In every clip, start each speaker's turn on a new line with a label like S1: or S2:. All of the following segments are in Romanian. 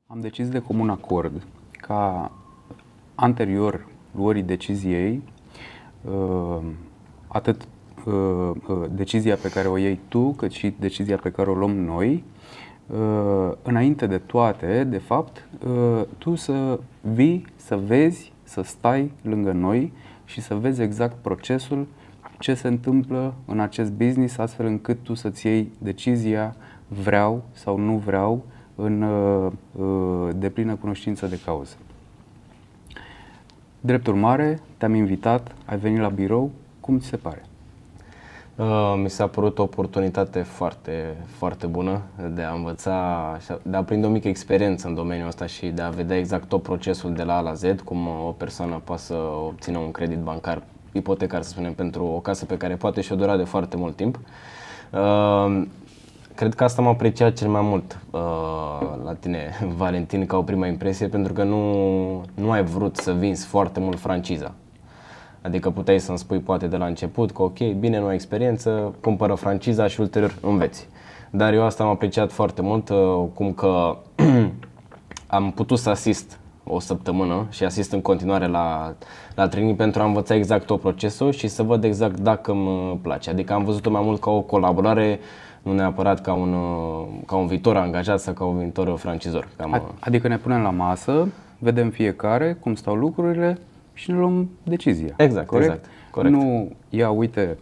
S1: Am decis de comun acord ca anterior luării deciziei, atât decizia pe care o iei tu, cât și decizia pe care o luăm noi, înainte de toate, de fapt, tu să vii, să vezi, să stai lângă noi și să vezi exact procesul, ce se întâmplă în acest business, astfel încât tu să-ți iei decizia vreau sau nu vreau în deplină cunoștință de cauză. Drept urmare, te-am invitat, ai venit la birou, cum ți se pare?
S2: Mi s-a părut o oportunitate foarte, foarte bună de a învăța, de a prinde o mică experiență în domeniul ăsta și de a vedea exact tot procesul de la A la Z, cum o persoană poate să obțină un credit bancar ipotecar, să spunem, pentru o casă pe care poate și-o dura de foarte mult timp. Cred că asta m-a apreciat cel mai mult la tine, Valentin, ca o prima impresie, pentru că nu ai vrut să vinzi foarte mult franciza. Adică puteai să-mi spui poate de la început că ok, bine, nu ai experiență, cumpără franciza și ulterior înveți. Dar eu asta am apreciat foarte mult, cum că am putut să asist o săptămână și asist în continuare la training pentru a învăța exact tot procesul și să văd exact dacă îmi place. Adică am văzut-o mai mult ca o colaborare, nu neapărat ca un viitor angajat sau ca un viitor francizor.
S1: Adică ne punem la masă, vedem fiecare cum stau lucrurile și ne luăm decizia.
S2: Exact,
S1: corect?
S2: Corect.
S1: Nu, ia uite,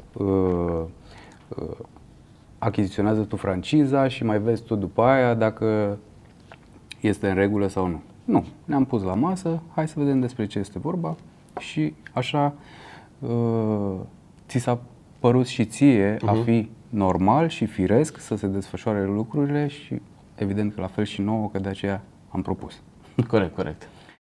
S1: achiziționează tu franciza și mai vezi tu după aia dacă este în regulă sau nu. Nu, ne-am pus la masă, hai să vedem despre ce este vorba și așa ți s-a părut și ție a fi normal și firesc să se desfășoare lucrurile și evident că la fel și nouă, că de aceea am propus.
S2: Corect.